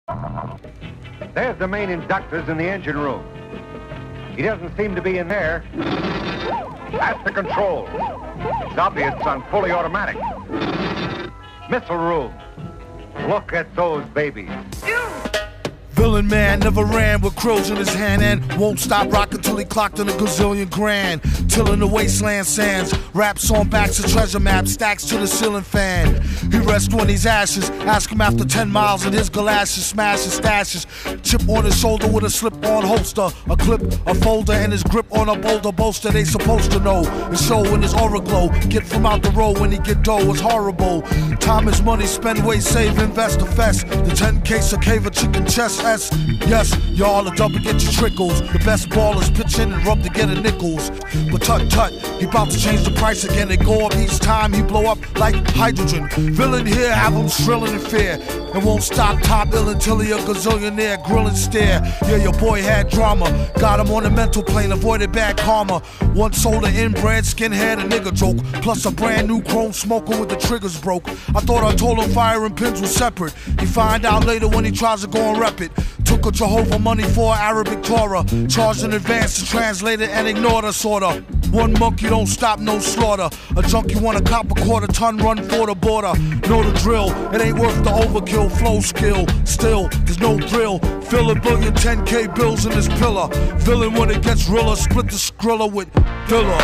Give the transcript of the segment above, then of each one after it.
There's the main inductors in the engine room. He doesn't seem to be in there. That's the control. It's obvious it's on fully automatic. Missile room. Look at those babies. Villain man never ran with crows in his hand and won't stop rocking till he clocked in a gazillion grand. Till in the wasteland sands, raps on backs of treasure maps, stacks to the ceiling fan. He rests on his ashes, ask him after 10 miles in his galoshes, smashes stashes. Chip on his shoulder with a slip-on holster, a clip, a folder, and his grip on a boulder bolster. They supposed to know, and show in his aura glow. Get from out the road when he get dough, it's horrible. Time is money, spend, waste, save, invest, or fest. The 10K a cave of chicken chest. Yes, y'all are double get your trickles. The best ballers pitch in and rub to get a nickels. But tut, he about to change the price again. They go up each time, he blow up like hydrogen. Villain here, have him shrilling in fear. And won't stop top ill until he a gazillionaire. Grill and stare, yeah, your boy had drama. Got him on the mental plane, avoided bad karma. One sold an inbred skinhead, a nigga joke. Plus a brand new chrome smoker with the triggers broke. I thought I told him fire and pins was separate. He find out later when he tries to go and rep it. Took a Jehovah money for Arabic Torah. Charged in advance to translate it and ignored us sorta. One monkey don't stop, no slaughter. A junkie want a cop a quarter ton, run for the border. Know the drill, it ain't worth the overkill. Flow skill, still, there's no thrill. Fill a billion 10K bills in this pillar. Villain when it gets realer, split the skrilla with Dilla.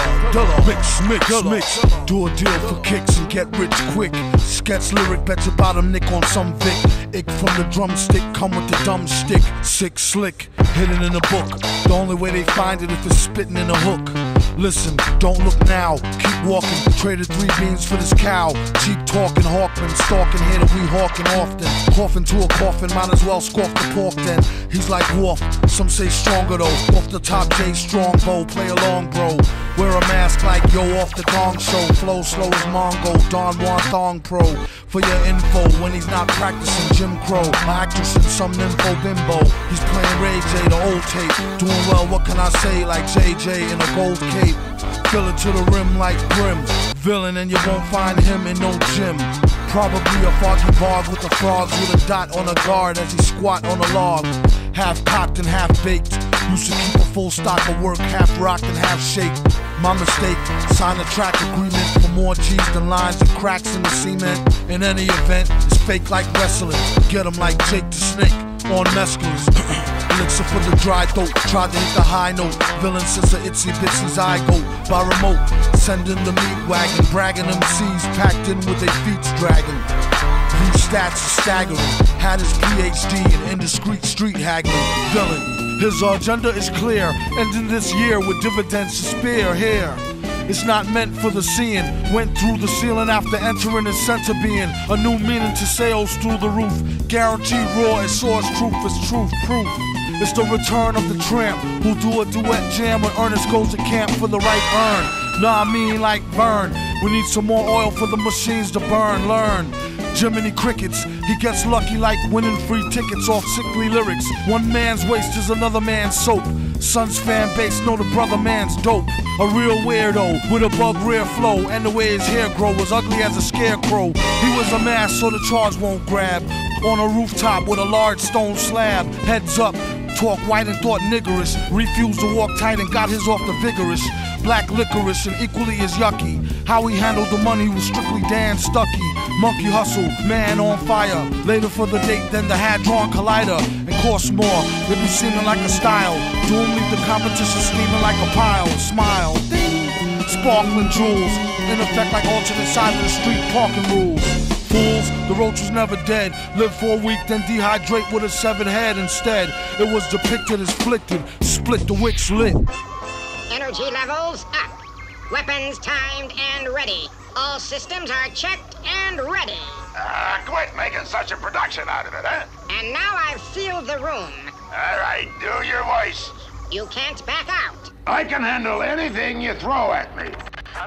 Mix. Do a deal for kicks and get rich quick. Sketch lyric, bet your bottom nick on some Vic. Ick from the drumstick, come with the dumb stick. Sick slick, hidden in a book. The only way they find it if it's spitting in a hook. Listen, don't look now, keep walking. Traded 3 beans for this cow. Cheap talking, Hawkman, stalking here that we hawking often. Coughing to a coffin, might as well scoff the pork then. He's like Wolf, some say stronger though. Off the top J Strongbow, play along bro. Wear a mask like yo off the Gong Show. Flow slow as Mongo, Don Juan Thong Pro. For your info, when he's not practicing Jim Crow. My actress in some nympho bimbo. He's playing Ray J, the old tape. Doing well, what can I say, like JJ in a gold cape. Fill it to the rim like Grim. Villain and you won't find him in no gym. Probably a foggy bog with the frogs with a dot on a guard as he squat on a log. Half cocked and half baked. Used to keep a full stock of work, half rocked and half shaked. My mistake, sign a track agreement for more cheese than lines and cracks in the cement. In any event, it's fake like wrestling. Get him like Jake the Snake on mescalines. Elixir for the dry throat, tried to hit the high note. Villain since a itsy bitsy zygote. By remote, sending the meat wagon. Bragging MCs packed in with their feet dragging. These stats are staggering. Had his PhD in indiscreet street haggling. Villain, his agenda is clear. Ending this year with dividends to spare here. It's not meant for the seeing. Went through the ceiling after entering the center being. A new meaning to sales through the roof. Guaranteed raw as source truth is truth proof. It's the return of the tramp who do a duet jam when Ernest goes to camp for the right earn. Nah, I mean like burn. We need some more oil for the machines to burn. Learn. Jiminy Crickets, he gets lucky like winning free tickets off sickly lyrics. One man's waste is another man's soap. Son's fan base know the brother man's dope. A real weirdo with a bug rear flow, and the way his hair grow was ugly as a scarecrow. He was a mask so the charge won't grab. On a rooftop with a large stone slab. Heads up, talk white and thought niggerish. Refused to walk tight and got his off the vigorous. Black licorice and equally as yucky. How he handled the money was strictly Dan Stucky. Monkey hustle, man on fire. Later for the date than the Hadron Collider. And cost more, they be seeming like a style. Doom leave the competition steaming like a pile. Smile, ding, sparkling jewels. In effect like alternate side of the street parking rules. Fools, the roach was never dead. Live for a week, then dehydrate with a severed head instead. It was depicted as flicted, split the wicks lit. Energy levels up. Weapons timed and ready. All systems are checked and ready. Quit making such a production out of it, huh? And now I've sealed the room. All right, do your voice. You can't back out. I can handle anything you throw at me.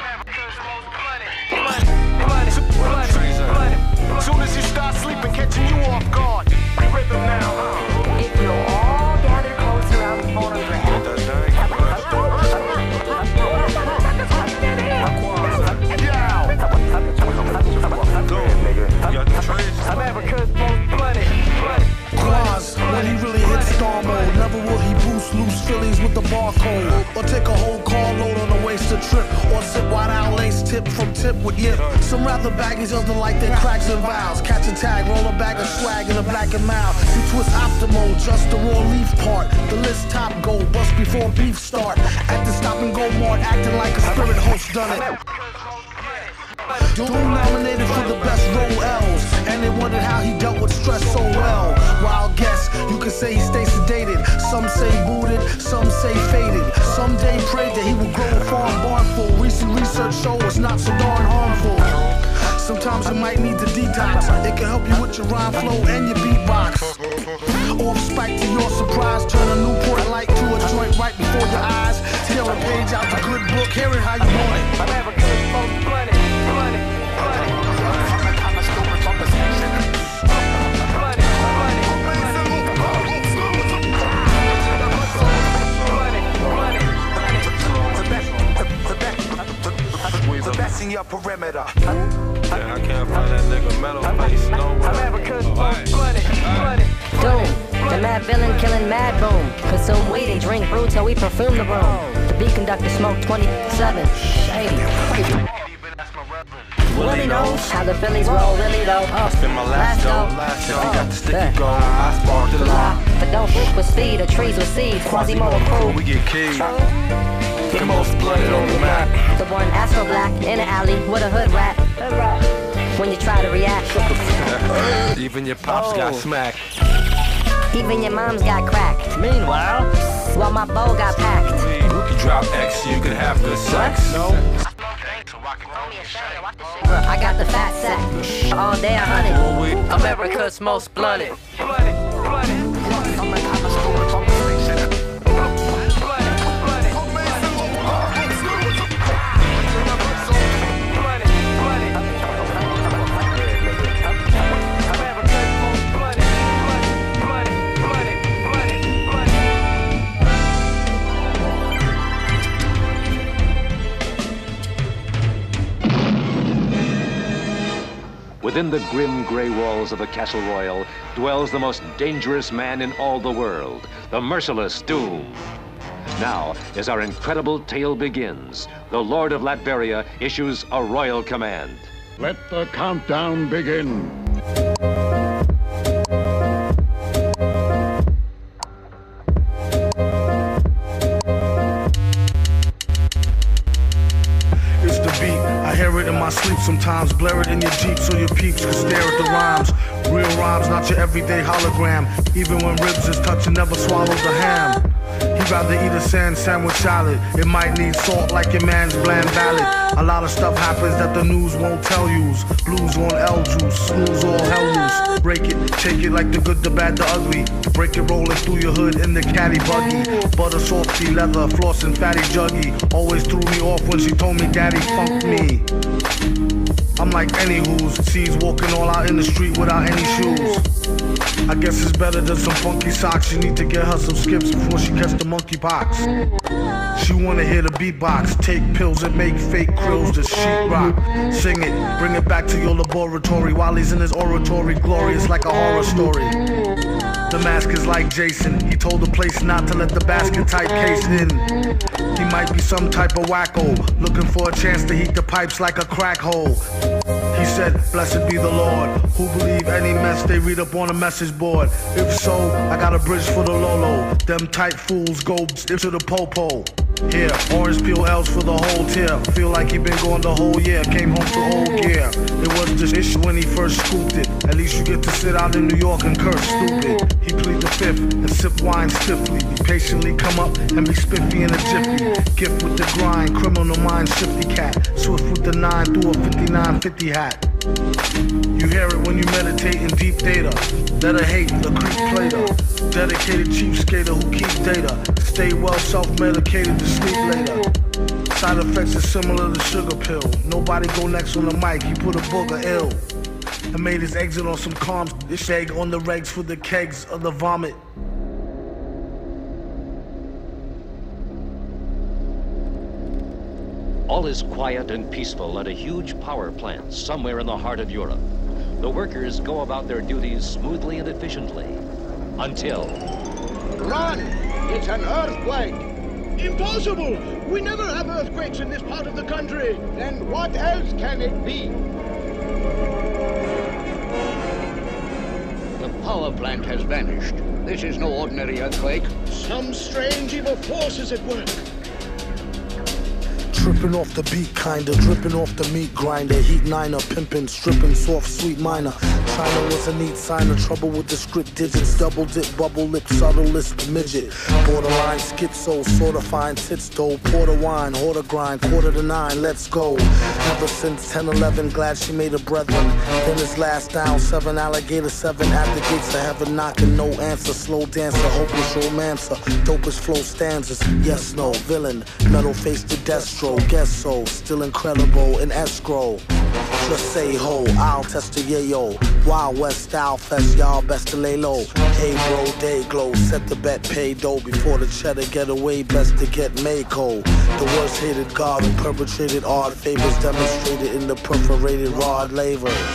Soon as you start sleeping, catching you off guard. Rhythm now. If you'll all gather close around the phonograph. America's most bloody. charcoal. Or take a whole carload on a wasted trip. Or sip wide out lace tip from tip with yip. Some rather baggies, others like their cracks and vows. Catch a tag, roll a bag of swag in a black and mild. You twist optimal, just the raw leaf part. The list top go, bust before beef start. At the stop and go mart, acting like a spirit host done it. Doom nominated for the best role L's, and they wondered how he dealt with stress so well. Wild guess, you could say he stays sedated. Some say booted, some say faded. Some day prayed that he would grow a farm barn full. Recent research show it's not so darn harmful. Sometimes you might need the detox. It can help you with your rhyme flow and your beatbox. Off spike to your surprise, turn a Newport light to a joint right before your eyes. Tear a page out the good book, hear it how you want it. I'm ever good, smoke, blood it. Passing your perimeter. Yeah, I can't find that nigga metal face. No way. I'm ever good, blood it. Doom, the mad villain killing mad boom. Consume weed and drink brew till we perfume the room. The beat conductor smoke 27. Shady. Willie knows how the Phillies roll, really though. Spin my last dough. If you got the sticky gold, I spark the law. But don't book with speed or trees with seeds. Quasimodo crew. We get keyed. The most blooded on the map. The one Astro Black in the alley with a hood rat. When you try to react, Even your pops got smacked. even your mom's got cracked. Meanwhile, while my bow got packed. You can drop X, you can have good sex. No. I got the fat sack. All day 100. America's most blunted. Within the grim gray walls of the Castle Royal dwells the most dangerous man in all the world, the merciless Doom. Now, as our incredible tale begins, the Lord of Latveria issues a royal command. Let the countdown begin. It's the beat. I hear it in my sleep sometimes. Blare it in your Jeep so your peeps can stare at the rhymes. Real rhymes, not your everyday hologram. Even when ribs is touching, never swallows a ham. He'd rather eat a sandwich salad. It might need salt like your man's bland ballad. A lot of stuff happens that the news won't tell yous. Blues on L juice, snooze all hell loose. Break it, take it like the good, the bad, the ugly. Break it rolling through your hood in the caddy buggy. Butter softy leather, floss and fatty juggy. Always threw me off when she told me daddy funked me. I'm like any who's sees walking all out in the street without any shoes. I guess it's better than some funky socks. You need to get her some skips before she gets the monkeypox. She wanna hear the beatbox, take pills and make fake krills to sheetrock. Sing it, bring it back to your laboratory while he's in his oratory, glorious like a horror story. The mask is like Jason. He told the place not to let the basket type case in. He might be some type of wacko, looking for a chance to heat the pipes like a crack hole. He said, blessed be the Lord, who believe any mess they read up on a message board. If so, I got a bridge for the Lolo. Them tight fools go into the popo. Here, orange peel L's for the whole tier. Feel like he been gone the whole year. Came home to old gear. It was this issue when he first scooped it. At least you get to sit out in New York and curse stupid. He plead the fifth and sip wine stiffly. He patiently come up and be spiffy in a jiffy. Gift with the grind, criminal mind, shifty cat. Swift with the 9 through a 5950 hat. You hear it when you meditate in deep data. That I hate, the creep plater. Dedicated cheap skater who keeps data. Stay well self-medicated to sleep later. Side effects are similar to sugar pill. Nobody go next on the mic, he put a booger ill. And made his exit on some calms. This egg on the regs for the kegs of the vomit. All is quiet and peaceful at a huge power plant somewhere in the heart of Europe. The workers go about their duties smoothly and efficiently. Until... Run! It's an earthquake! Impossible! We never have earthquakes in this part of the country. Then what else can it be? The power plant has vanished. This is no ordinary earthquake. Some strange evil force is at work. Tripping off the beat, kinda dripping off the meat grinder. Heat niner, pimping, stripping, soft, sweet minor. China was a neat sign of trouble with the script digits. Double dip, bubble lip, subtle lisp, midget. Borderline schizo, sorta fine tits though. Porter wine, hoarder grind, 8:45, let's go. Ever since 10-11, glad she made a brethren. Then his last down, 7 alligator, 7 at the gates of heaven, knocking, no answer. Slow dancer, hopeless romancer, dopest flow stanzas. Yes, no, villain, metal face to Destro. Guess so, still incredible in escrow. Just say ho, I'll test the yayo. Wild West style fest, y'all best to lay low. Hey bro, day glow, set the bet, pay dough. Before the cheddar get away, best to get Mako. The worst hated god who perpetrated odd favors, demonstrated in the perforated rod lavers.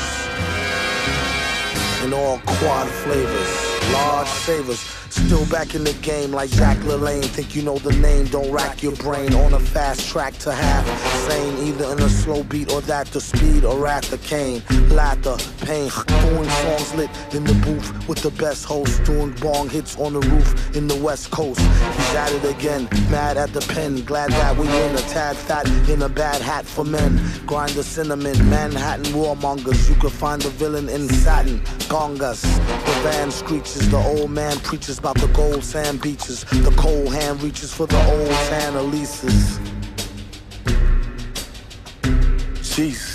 In all quad flavors, large savers. Still back in the game like Jack LaLanne. Think you know the name, don't rack your brain. On a fast track to half sane, either in a slow beat or that the speed or wrath of Cain. Laughter, pain, doing songs lit in the booth with the best host. Doing bong hits on the roof in the West Coast. He's at it again, mad at the pen. Glad that we win, a tad fat in a bad hat for men. Grind the cinnamon, Manhattan warmongers. You could find the villain in satin, gongas. The van screeches, the old man preaches about the gold sand beaches. The cold hand reaches for the old tan Elises. Jeez.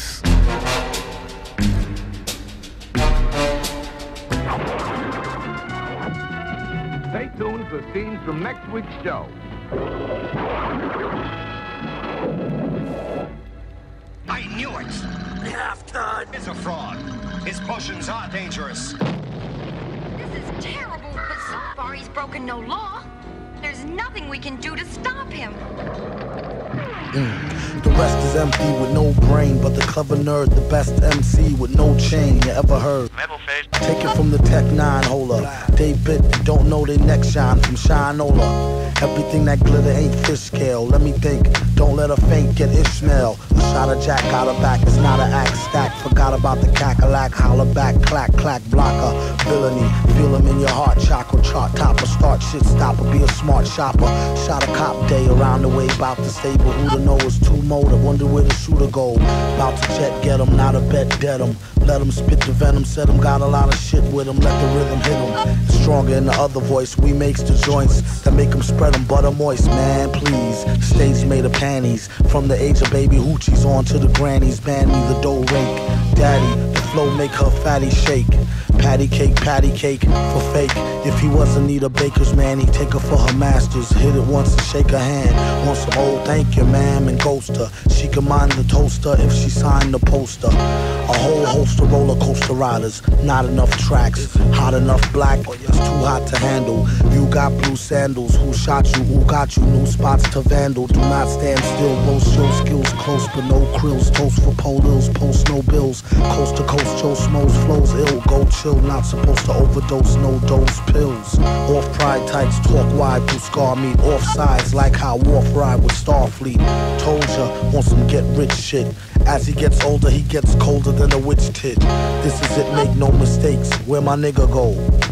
Stay tuned for scenes from next week's show. I knew it! Half-Done is a fraud. His potions are dangerous. This is terrible, but so far he's broken no law. There's nothing we can do to stop him. The rest is empty with no brain, but the clever nerd, the best MC with no chain you ever heard. Metal face. Take it from the Tech 9 holder. They bit, don't know they neck shine from Shinola. Everything that glitter ain't fish scale. Let me think, don't let a faint get Ishmael. A shot of Jack got her back, it's not an axe stack. Forgot about the cackalack, holler back, clack, clack, blocker. Villainy, feel him in your heart, chakra, chart topper. Start shit stopper, be a smart shopper. Shot a cop day around the way, bout to stable. Who to know is too motor, wonder where the shooter go. Bout to jet get him, not a bet dead him. Let him spit the venom, said him got a lot of shit with him. Let the rhythm hit him. It's stronger in the other voice, we makes the joints that make him spread them butter moist, man, please. Stage made of panties. From the age of baby hoochies on to the grannies. Band me the dough rake. Daddy, the flow make her fatty shake. Patty cake for fake. If he wasn't need a baker's man, he'd take her for her masters. Hit it once and shake her hand. Want some old thank you, ma'am, and ghost her. She can mind the toaster if she signed the poster. A whole host of roller coaster riders. Not enough tracks. Hot enough black, it's too hot to handle. You got blue sandals. Who shot you? Who got you? New spots to vandal. Do not stand still. Boast your skills close, but no krills. Toast for polils, post no bills. Coast to coast, Joe Smoes flows ill. Go chill, not supposed to overdose, no dose pills. Off pride tights, talk wide through scar meat. Off sides, like how Worf ride with Starfleet. Told ya, want some get rich shit. As he gets older, he gets colder than a witch tit. This is it, make no mistakes. Where my nigga go?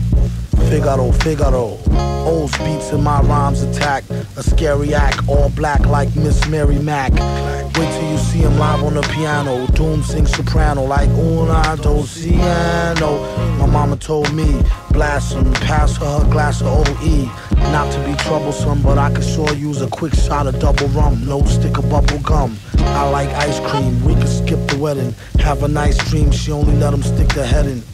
Figaro, Figaro. O's beats in my rhymes attack. A scary act, all black like Miss Mary Mack. Wait till you see him live on the piano. Doom sings soprano like una dociano. My mama told me, blast him, pass her a glass of OE. Not to be troublesome, but I could sure use a quick shot of double rum. No stick of bubble gum. I like ice cream, we could skip the wedding. Have a nice dream, she only let him stick the head in.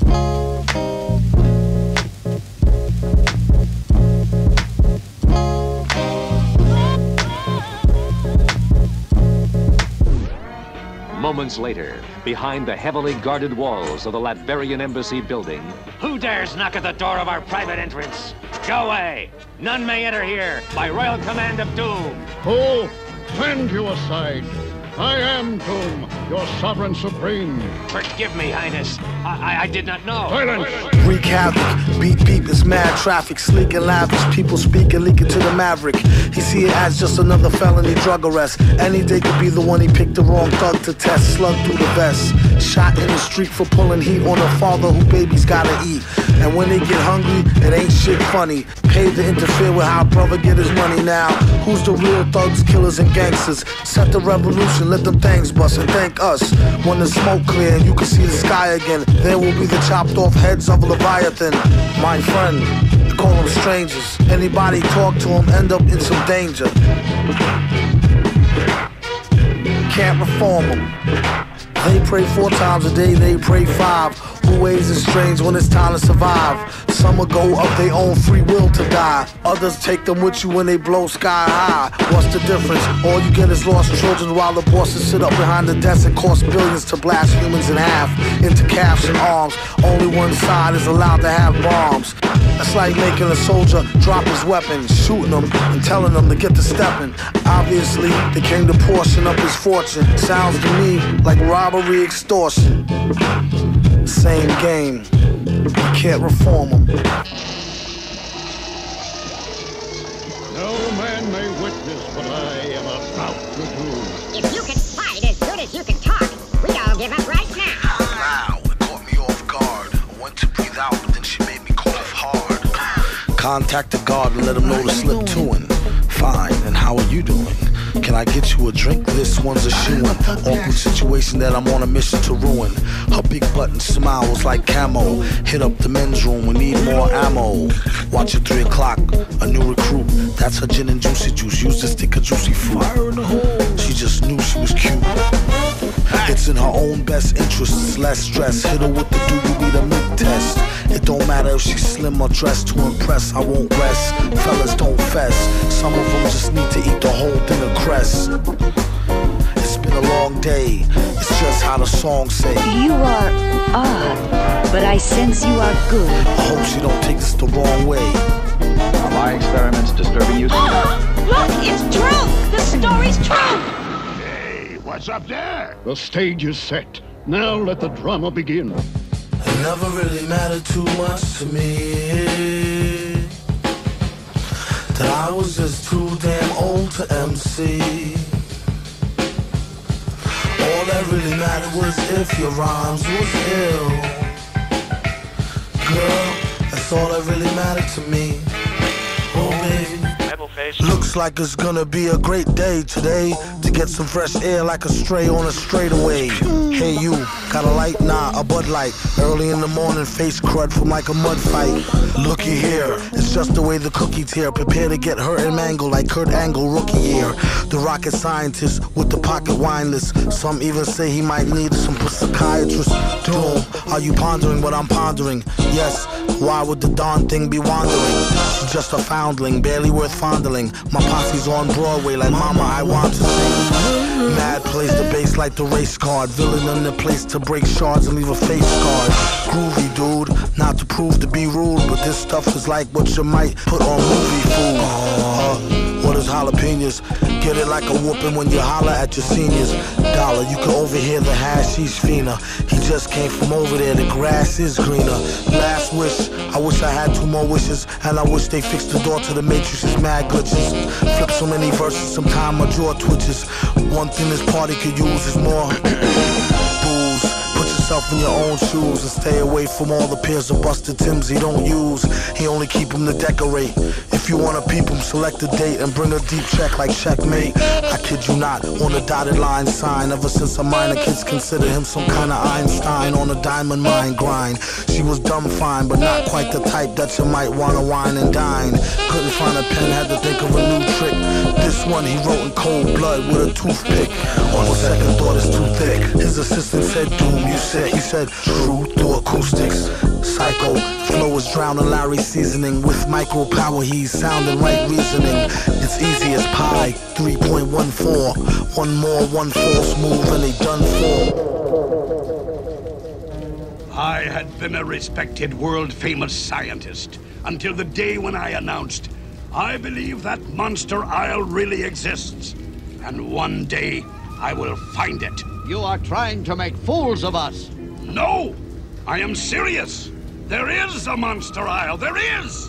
Moments later, behind the heavily guarded walls of the Latverian embassy building. Who dares knock at the door of our private entrance? Go away! None may enter here by royal command of Doom! Who? Stand you aside. I am Doom, your sovereign supreme. Forgive me, Highness. I did not know. Silence! Wreak havoc, beep beep, it's mad traffic, sleek and lavish, people speak and leak it to the maverick. He see it as just another felony drug arrest. Any day could be the one he picked the wrong thug to test. Slug through the vest, shot in the street for pulling heat on a father who babies gotta eat. And when they get hungry, it ain't shit funny. Paid to interfere with how a brother get his money now. Who's the real thugs, killers, and gangsters? Set the revolution, let them things bust, and thank us. When the smoke clear and you can see the sky again, there will be the chopped off heads of Leviathan. My friend, they call them strangers. Anybody talk to them end up in some danger. Can't reform them. They pray 4 times a day, they pray 5. Who ways is strange when it's time to survive. Some will go of their own free will to die. Others take them with you when they blow sky high. What's the difference? All you get is lost children while the bosses sit up behind the desk and cost billions to blast humans in half into calves and arms. Only one side is allowed to have bombs. That's like making a soldier drop his weapon, shooting them and telling them to get to stepping. Obviously, they came to portion up his fortune. Sounds to me like robbery, extortion. Same game. You can't reform them. No man may witness what I am about to do. If you can fight as good as you can talk, we all give up right now. Wow, it caught me off guard. I went to breathe out, but then she made me cough hard. Contact the guard and let him know to slip to him. Fine, and how are you doing? Can I get you a drink? This one's a shoe-in. Awkward situation that I'm on a mission to ruin. Her big button smile was like camo. Hit up the men's room, we need more ammo. Watch at 3 o'clock, a new recruit. That's her gin and juicy juice. Use to stick a juicy fruit. She just knew she was cute. It's in her own best interests, less stress. Hit her with the do-you-need-a-mid test. It don't matter if she's slim or dressed to impress. I won't rest. Fellas don't fess. Some of them just need to eat the whole thing of cress. It's been a long day. It's just how the song say. You are odd, but I sense you are good. I hope she don't take this the wrong way. Are my experiments disturbing you? Look, it's true! The story's true! Hey, what's up there? The stage is set. Now let the drama begin. It never really mattered too much to me. That I was just too damn old to MC. All that really mattered was if your rhymes was ill. Girl, that's all that really mattered to me. Oh baby, looks like it's gonna be a great day today. To get some fresh air like a stray on a straightaway. Hey you, got a light? Nah, a Bud Light. Early in the morning, face crud from like a mud fight. Looky here, it's just the way the cookie tear. Prepare to get hurt and mangled like Kurt Angle rookie year. The rocket scientist with the pocket wine list. Some even say he might need some psychiatrist. Doom, are you pondering what I'm pondering? Yes, why would the darn thing be wandering? She's just a foundling, barely worth fondling. My posse's on Broadway like Mama, I want to sing. Mad plays the bass like the race card. Villain in the place to break shards and leave a face scarred. Groovy dude, not to prove to be rude, but this stuff is like what you might put on movie food. What is jalapenos? Get it like a whooping when you holler at your seniors. Dollar, you can overhear the hashish fiender. He just came from over there, the grass is greener. Last wish, I wish I had 2 more wishes. And I wish they fixed the door to the Matrix's mad glitches. Flip so many verses, sometime my jaw twitches. One thing this party could use is more booze. Put yourself in your own shoes and stay away from all the pairs of busted Timbs he don't use. He only keep them to decorate. If you wanna peep him, select a date and bring a deep check like checkmate. I kid you not, on a dotted line sign. Ever since a minor, kids consider him some kind of Einstein on a diamond mine grind. She was dumb fine, but not quite the type that you might wanna wine and dine. Couldn't find a pen, had to think of a new trick. This one he wrote in cold blood with a toothpick. On the second thought, it's too thick. His assistant said, Doom, you said. He said, true through acoustics. Psycho, flow is drowning Larry's seasoning. With micro power, he's sounding right reasoning. It's easy as pie, 3.14. One more, one false move, and they done for. I had been a respected world-famous scientist until the day when I announced, I believe that Monster Isle really exists. And one day, I will find it. You are trying to make fools of us. No! I am serious. There is a Monster Isle. There is!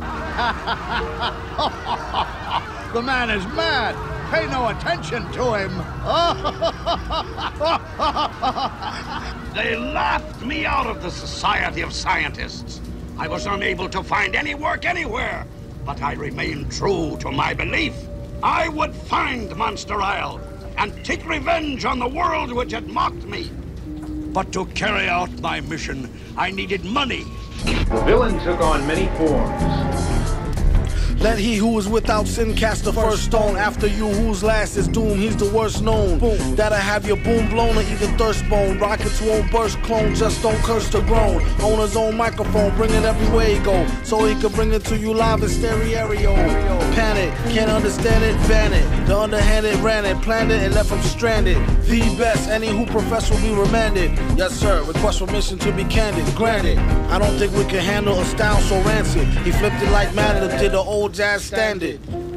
The man is mad. Pay no attention to him. They laughed me out of the Society of Scientists. I was unable to find any work anywhere, but I remained true to my belief. I would find Monster Isle and take revenge on the world which had mocked me. But to carry out my mission, I needed money. The villain took on many forms. Let he who is without sin cast the first stone. After you whose last is doom, he's the worst known. Boom. That'll have your boom blown or even thirst bone. Rockets won't burst, clone, just don't curse the groan. On his own microphone, bring it everywhere he go, so he can bring it to you live in stereo. Panic, can't understand it, ban it. The underhanded ran it, planned it, and left him stranded. The best, any who profess will be remanded. Yes sir, request permission to be candid, granted. I don't think we can handle a style so rancid. He flipped it like Madden did the old jazz standard.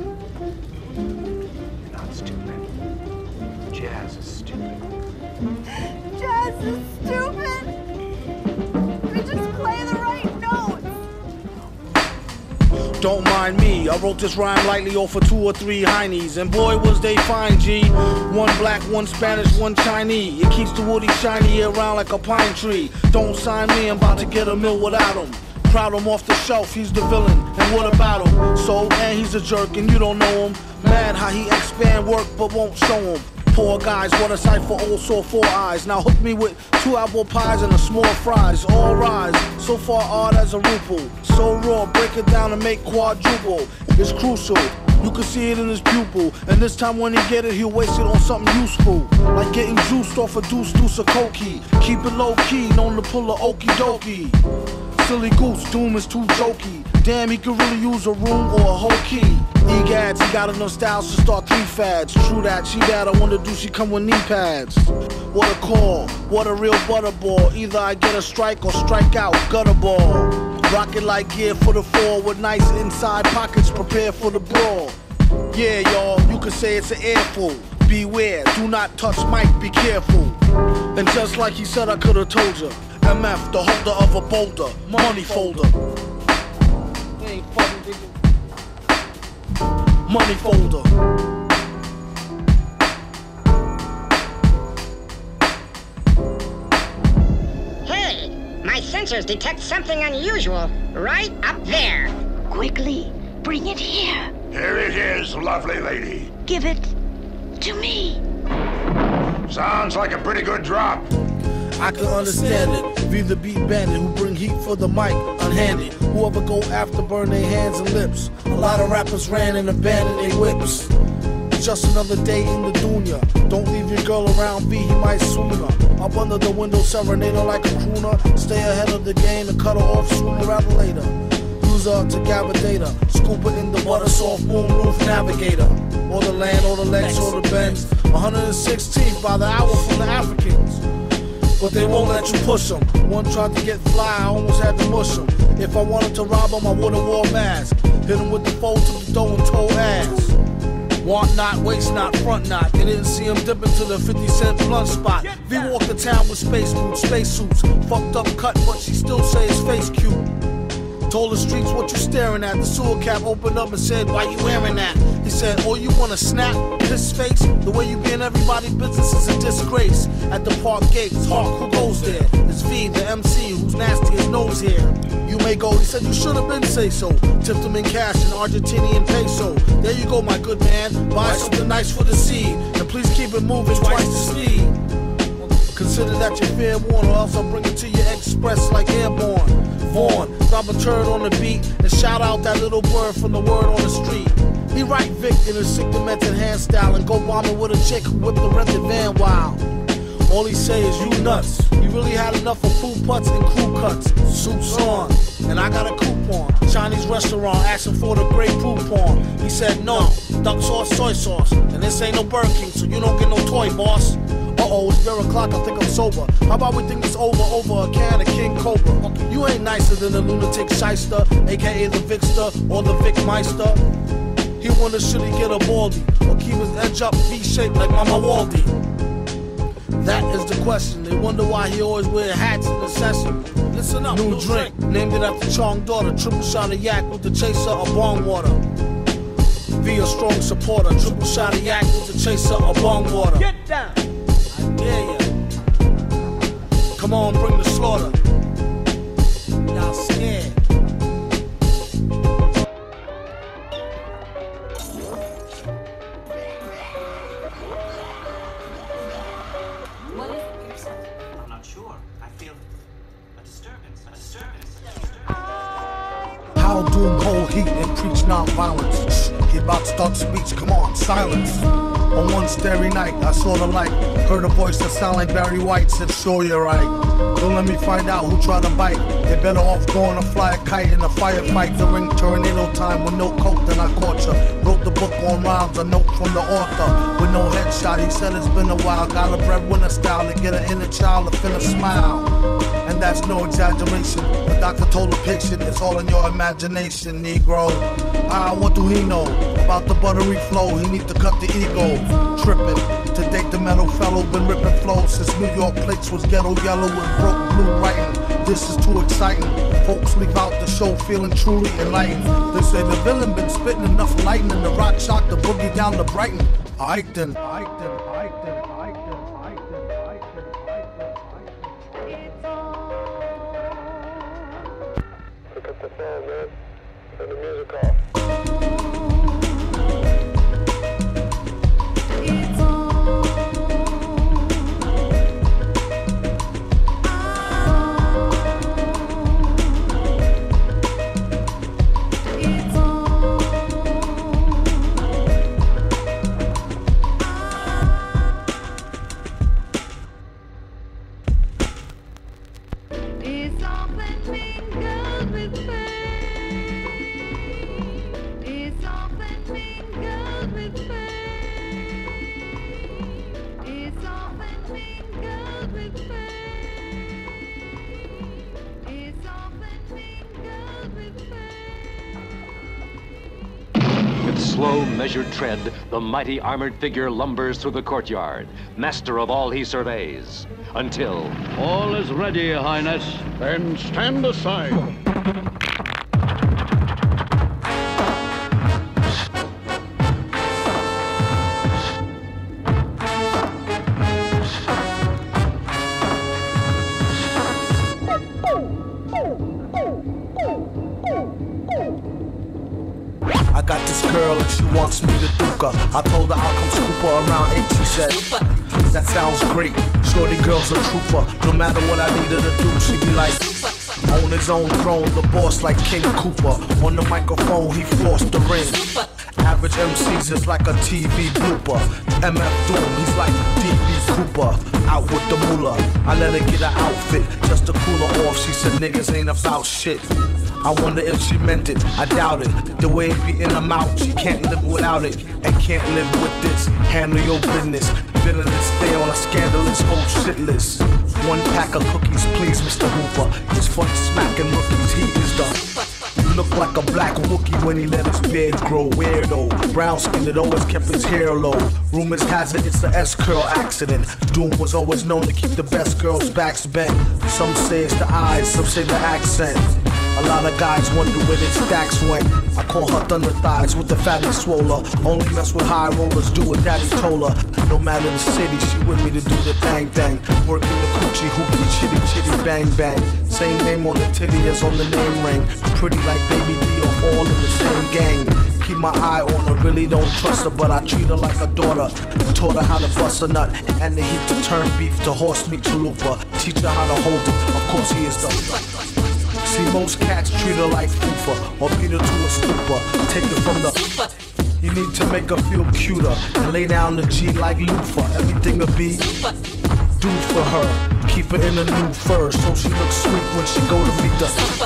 You're not stupid. Jazz is stupid. Jazz is stupid. We just play the right notes. Don't mind me, I wrote this rhyme lightly over 2 or 3 heinies, and boy was they fine, G. One black, one Spanish, one Chinese. It keeps the woody shiny year round like a pine tree. Don't sign me, I'm about to get a mill without him. Crowd him off the shelf, he's the villain, and what about him? So, and he's a jerk and you don't know him. Mad how he expand work but won't show him. Poor guys, what a sight for old sore 4 eyes. Now hook me with 2 apple pies and a small fries. All rise, so far odd as a ruple. So raw, break it down and make quadruple. It's crucial, you can see it in his pupil. And this time when he get it, he'll waste it on something useful. Like getting juiced off a deuce of cokie. Keep it low key, known to pull a okie dokie. Silly goose, doom is too jokey. Damn, he could really use a room or a whole key. Egads, he got enough styles to start 3 fads. True that, she bad, I wonder do she come with knee pads? What a call, what a real butterball. Either I get a strike or strike out, gutter ball. Rocket like gear for the fall with nice inside pockets prepared for the brawl. Yeah, y'all, you could say it's an airful. Beware, do not touch mic, be careful. And just like he said, I could've told you. MF, the holder of a boulder, money folder. Money folder. Hey, my sensors detect something unusual right up there. Quickly, bring it here. Here it is, lovely lady. Give it to me. Sounds like a pretty good drop. I can understand it. Be the beat bandit who bring heat for the mic, unhanded. Whoever go after burn their hands and lips. A lot of rappers ran and abandoned their whips. Just another day in the dunya. Don't leave your girl around B, he might sooner. Up under the window, serenade her like a crooner. Stay ahead of the game and cut her off sooner rather later. Use her to gabardata. Scoop her in the butter soft moonroof navigator. Or the land, or the legs, or the bends. 116th by the hour from the Africans. But they won't let you push them. One tried to get fly, I almost had to mush him. If I wanted to rob him, I would've wore a mask. Hit him with the fold to the dough and toe ass. Want not, waste not, front not. They didn't see him dip into the 50-cent blunt spot. V walked the town with space boots, space suits. Fucked up cut, but she still say his face cute. Told the streets what you staring at. The sewer cap opened up and said, why you wearing that? He said, oh, you wanna snap his face? The way you be in everybody's business is a disgrace. At the park gates, Hawk, who goes there? It's V, the MC, who's nasty as nose hair. You may go, he said, you should have been say so. Tipped him in cash in Argentinian peso. There you go, my good man. Buy something nice for the seed. And please keep it moving twice the speed. Consider that you're fair warned, or else I'll bring it to you express like airborne. Vaughn, drop a turd on the beat and shout out that little bird from the word on the street. He write Vic in his sick demented hand style and go bombing with a chick who whipped the rented van wild. All he say is you nuts. He really had enough of pool putts and crew cuts. Soup's on, and I got a coupon. Chinese restaurant asking for the great poupon. He said no, duck sauce, soy sauce. And this ain't no Burger King, so you don't get no toy, boss. Uh-oh, it's 0 o'clock, I think I'm sober. How about we think it's over a can of King Cobra? You ain't nicer than the lunatic shyster, aka the Vicster or the Vic Meister. He wanna should he get a baldy or keep his edge up V-shaped like Mama Waldy? That is the question. They wonder why he always wear hats in the session. Listen up, new drink, named it after Chong daughter. Triple shot of yak with the chaser of bong water. Be a strong supporter. Triple shot of yak with the chaser of bong water. Get down. I dare ya. Come on, bring the slaughter. Y'all scared. How doom hold heat and preach non-violence. He about to start speech, come on, silence. On one starry night, I saw the light. Heard a voice that sounded like Barry White. Said, sure you're right. Don't let me find out who tried to bite. They better off going to fly a kite in a firefight during tornado time with no coke, then I caught ya. Wrote the book on rhymes, a note from the author. With no headshot, he said it's been a while. Got a breadwinner style to get an inner child to finna smile. And that's no exaggeration. The doctor told the patient it's all in your imagination, Negro. What do he know about the buttery flow? He need to cut the ego. Tripping to date the metal fellow, been ripping flows since New York plates was ghetto yellow and broke blue writing. This is too exciting. Folks leave out the show feeling truly enlightened. They say the villain been spitting enough lightning. The rock shot the boogie down to Brighton. Aight then. Look at the phone, man. Turn the music off. Slow, measured tread, the mighty armored figure lumbers through the courtyard, master of all he surveys, until... All is ready, Your Highness. Then stand aside. I got this girl and she wants me to duke her. I told her I'll come scoop her around 8, she said, that sounds great. Shorty girl's a trooper. No matter what I need her to do, she be like, on his own throne, the boss like King Cooper. On the microphone, he flossed the ring. Average MCs is like a TV blooper. MF Doom, he's like DB Cooper. Out with the moolah. I let her get her outfit just to cool her off. She said niggas ain't about shit. I wonder if she meant it, I doubt it. The way it be in her mouth, she can't live without it. And can't live with this, handle your business. Villainous, stay on a scandalous whole shit list. One pack of cookies, please, Mr. Hooper. He's fun smacking rookies, he is the... Look like a black Wookie when he let his beard grow. Weirdo, brown skin that always kept his hair low. Rumors has it it's the S-curl accident. Doom was always known to keep the best girls' backs bent. Some say it's the eyes, some say the accent. A lot of guys wonder where their stacks went. I call her thunder thighs with the fatty swoller. Only mess with high rollers, do what daddy told her. No matter the city, she with me to do the thang thang. Working the coochie, hoopie, chitty chitty, bang bang. Same name on the titty as on the name ring. Pretty like Baby D or all in the same gang. Keep my eye on her, really don't trust her, but I treat her like a daughter. Taught her how to bust a nut and the heat to turn beef to horse meat chalupa. Teach her how to hold it, of course he is the... See, most cats treat her like Fufa or beat her to a stupor. Take it from the... You need to make her feel cuter and lay down the G like loofah. Everything will be do for her. Keep her in a new fur so she looks sweet when she go to meet the...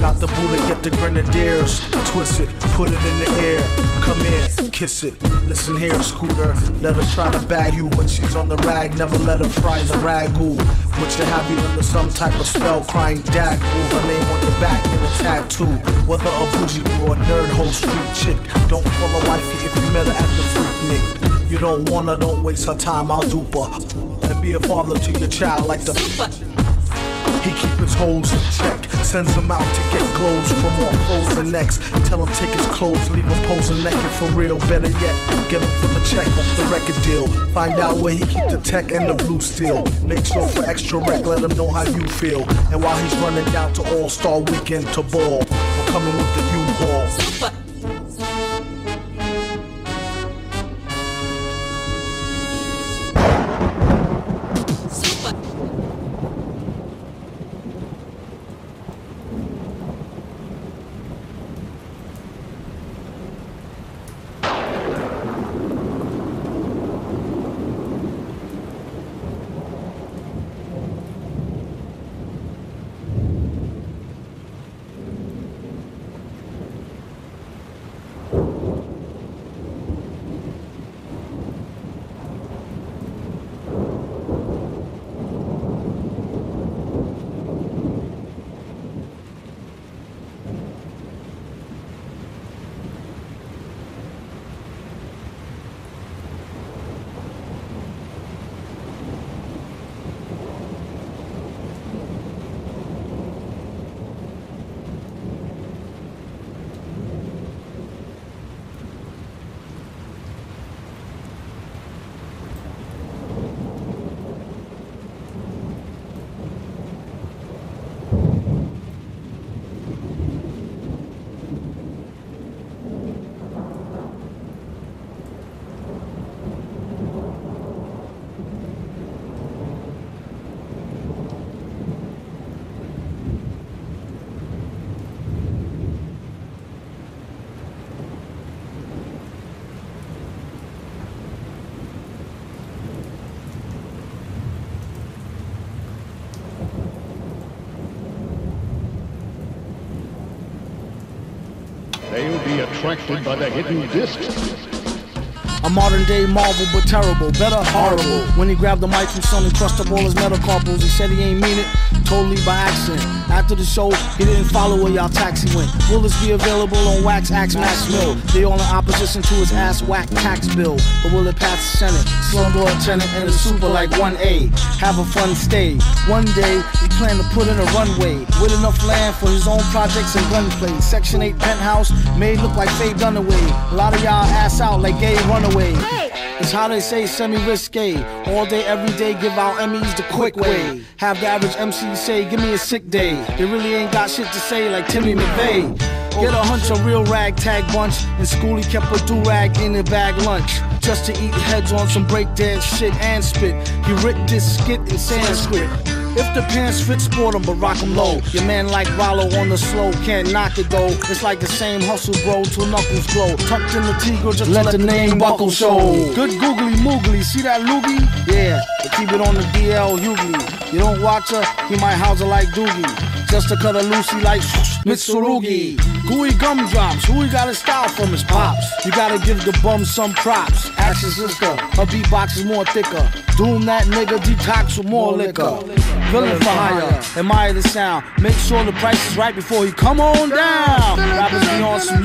Out the Buddha, get the grenadiers. Twist it, put it in the air. Come in, kiss it. Listen here, Scooter. Let her try to bag you when she's on the rag. Never let her fry the ragu. Which you have you under some type of spell, crying dag. Her name on your back in a tattoo. Whether a bougie or a nerd hole street chick. Don't call her wifey if you met her at the Freaknik. You don't want her, don't waste her time, I'll dupe her. And be a father to your child like the. He keep his hoes in check, sends him out to get clothes from all clothes and necks. Tell him take his clothes, leave him posing naked for real. Better yet, get him from a check off the record deal. Find out where he keep the tech and the blue steel. Make sure for extra rec, let him know how you feel. And while he's running down to All-Star Weekend to ball, I'm coming with the U-Haul. They'll be attracted by the hidden discs. A modern day Marvel, but terrible, better horrible. When he grabbed the mic from Son and crushed up all his metacarpals, he said he ain't mean it, totally by accident. After the show, he didn't follow where y'all taxi went. Will this be available on Wax Axe Max Mill? They all in opposition to his ass whack tax bill. But will it pass the Senate? Slumdog tenant and a super like 1A. Have a fun stay. One day, he planned to put in a runway with enough land for his own projects and gunplay. Section 8 penthouse made look like Faye Dunaway. A lot of y'all ass out like gay runaway. It's how they say semi-risque. All day, every day, give out Emmys the quick way. Have the average MC say, give me a sick day. They really ain't got shit to say like Timmy McVeigh. Get a hunch, a real ragtag bunch. In school he kept a do-rag in the bag lunch, just to eat heads on some breakdance shit and spit. He writ this skit in Sanskrit. If the pants fit, sport them, but rock them low. Your man like Rollo on the slow, can't knock it though. It's like the same hustle, bro, till knuckles glow. Tucked in the Tigre, just let the name buckle show. Good googly moogly, see that loogie? Yeah, but keep it on the DL Hughley. You don't watch her, he might house her like Doogie. Just to cut a loosey like Mitsurugi. Gooey gumdrops, who he got his style from his pops. You gotta give the bum some props. Ask his sister, her beatbox is more thicker. Doom that nigga, detox with more liquor. Villain for hire, admire the sound. Make sure the price is right before he come on down. Rappers be on some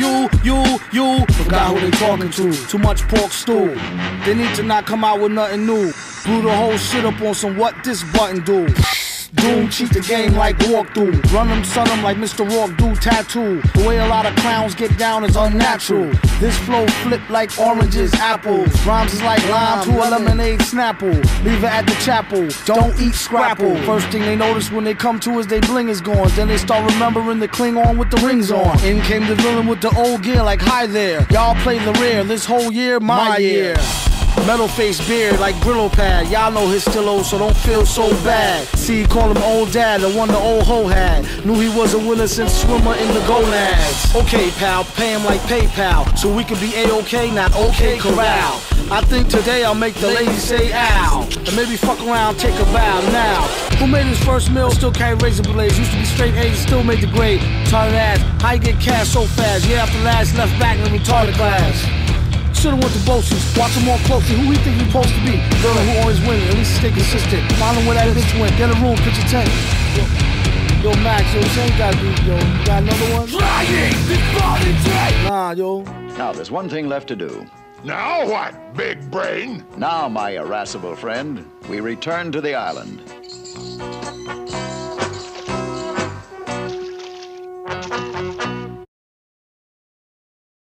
you. Forgot who they talking to. Too much pork stew. They need to not come out with nothing new. Blew the whole shit up on some what this button do. Doom, cheat the game like walkthrough. Run them, son them like Mr. Rourke do tattoo. The way a lot of clowns get down is unnatural. This flow flip like oranges, apples. Rhymes is like lime to a lemonade snapple. Leave it at the chapel, don't eat scrapple. First thing they notice when they come to is they bling is gone. Then they start remembering the Klingon with the rings on. In came the villain with the old gear like hi there. Y'all play the rear, this whole year, my year. Metal face beard like Brillo pad. Y'all know his still old, so don't feel so bad. See, call him old dad, the one the old hoe had. Knew he was a winner since swimmer in the gonads. Okay, pal, pay him like PayPal, so we can be A-OK, not OK corral. I think today I'll make the ladies say ow, and maybe fuck around, take a bow now. Who made his first meal, still carry razor blades, used to be straight A's, still made the grade. Retarded ass, how you get cash so fast? Yeah, after last left back in the retarded class. Should've went to Bosis, watch him more closely. Who we think he supposed to be? Villain who always wins, at least stay consistent. Find him where that bitch went, get a room, pitch a tent. Yo, Max, yo, same guy, dude, yo. You got another one? Trying this body tape! Nah, yo. Now, there's one thing left to do. Now what, big brain? Now, my irascible friend, we return to the island.